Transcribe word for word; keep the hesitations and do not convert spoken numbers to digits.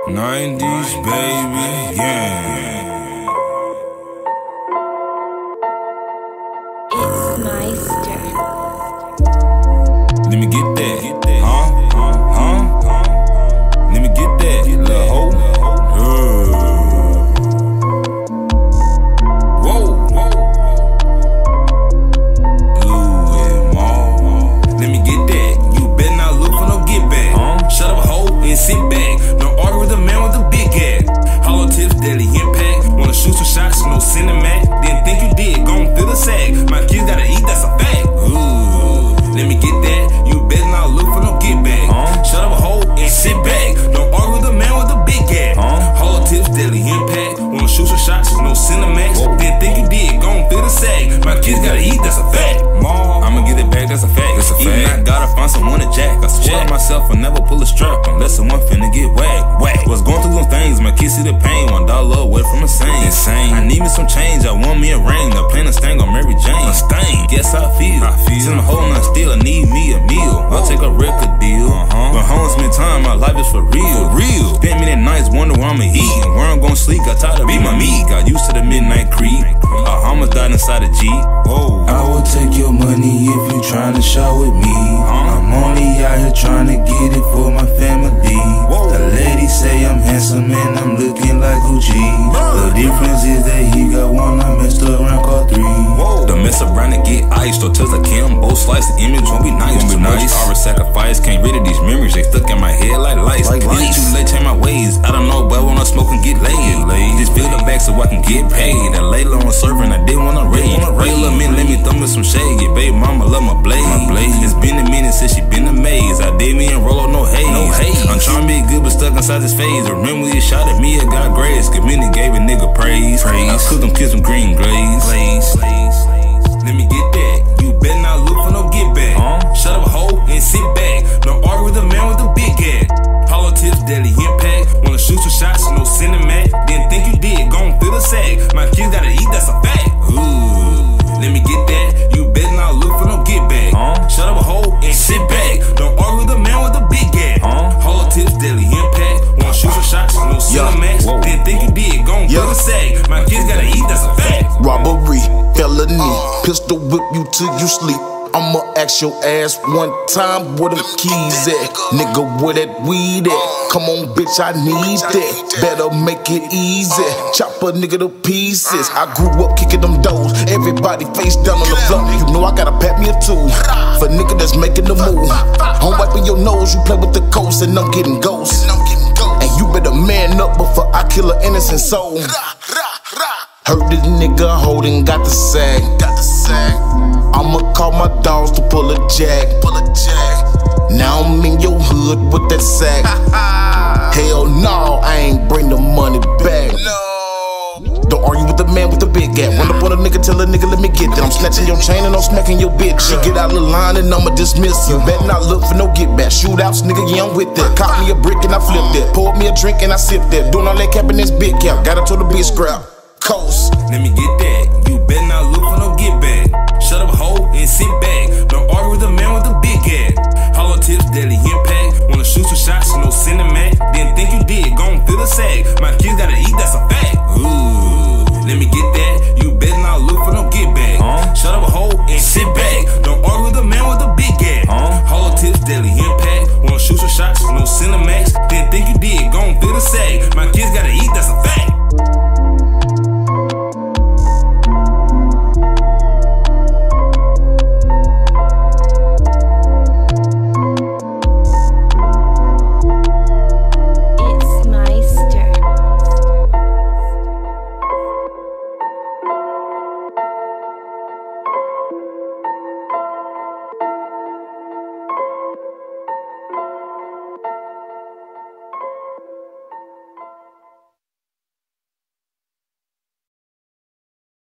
nineties, baby, yeah. It's Meister. Let me get that, huh? Huh? Let me get that, little hoe. Uh. Whoa, whoa. Louis Mall. Let me get that. You better not look for no get back. Huh? Shut up, hoe, and sit back. Don't argue with a man with a big ass. Hollow tips, deadly impact. Wanna shoot some shots, no cinematic. Didn't think you did, gon' feel the sack. My kids gotta eat, that's a fact. Ooh, let me get that. You better not look for no get back. Huh? Shut up, hoe, and sit back. Don't argue with a man with a big ass. Huh? Hollow tips, deadly impact. Wanna shoot some shots, no cinemax. Whoa. Didn't think you did, gon' feel the sack. My kids gotta eat, that's a fact. Mom, I'ma get it back, that's a fact. That's a fact. Even I gotta find someone to jack. I swear to myself, I never pull a strap unless someone finna get whacked. Whack. Was going through some things, my kids see the pain. One dollar away from insane. Insane. I need me some change, I want me a ring. The plan to stain on Mary Jane. A stain. Guess I feel. I feel. Send a hole and still I need me a meal. I'll take a record deal. Uh-huh. But home spend time, my life is for real. For real. Spend me that nights, wonder where I'ma eat and where I'm gon' sleep. Got tired of beat my meat. Got used to the midnight creep. A Hummus died inside a Jeep. Whoa. I will take your money if you tryna shop with me. Huh? I'm only out here tryna get it for my family. Whoa. The ladies say I'm handsome and I'm looking like Gucci. The difference is that he got one, I messed around, call three. Whoa. Don't mess around and get iced or touch the cam. Both slice the image won't be nice. Won't be nice. Our sacrifice can't rid of these memories. They stuck in my head like lights. Like lights. Too late, change my ways. I don't know, but when I smoke and get laid. Get laid. Just feel the back so I can get paid. I lay low on serving, I didn't wanna raid. Raid a minute, let me throw me some shade. Your baby mama love my blade. My blade. It's been a minute since she been amazed. I did me and roll up no haze. No haze. I'm trying to be good, but stuck inside this phase. Remember you shot at me, I got grace. Community gave a nigga praise. Praise. I cooked them kids some green glaze. Glaze. Let me get that. You better not look for no get back. Huh? Shut up, hoe, and sit back. Don't argue with a man with a big ass. Hollow tips, deadly impact. Wanna shoot some shots, no cinematic. Didn't think you did, gon' feel the sack. My kids gotta eat, that's a fact. Ooh, let me get that. You better not look for no get back. Huh? Shut up, hoe, and sit back. Don't argue with a man with a big ass. Huh? Hollow tips, deadly impact. Wanna shoot some shots, no cinematic. Yeah. Didn't think you did, gon' yeah. feel the sack. My kids gotta eat, that's a fact. Robbery, felony, pistol whip you till you sleep. I'ma ask your ass one time where them keys at. Nigga, where that weed at? Come on, bitch, I need that. Better make it easy. Chop a nigga to pieces. I grew up kicking them doors. Everybody face down on the floor. You know I gotta pat me a two for nigga that's making the move. I'm wiping your nose, you play with the coast, and I'm getting ghosts. And you better man up before I kill an innocent soul. Heard this nigga holding, got the sack. Got the sack. I'ma call my dogs to pull a jack. Pull a jack. Now I'm in your hood with that sack. Hell no, I ain't bring the money back. No. Don't argue with the man with the big gap. Run up on a nigga, tell a nigga let me get that. I'm snatching your chain and I'm smacking your bitch. She get out of the line and I'ma dismiss you. Better not look for no get back. Shootouts, nigga, yeah, I'm with that. Caught me a brick and I flipped it. Poured me a drink and I sipped that. Doing all that cap in this big cap. Got her to the big scrap. Coast. Let me get that. You better not look for no get back. Shut up, hoe, and sit back. Don't argue with the man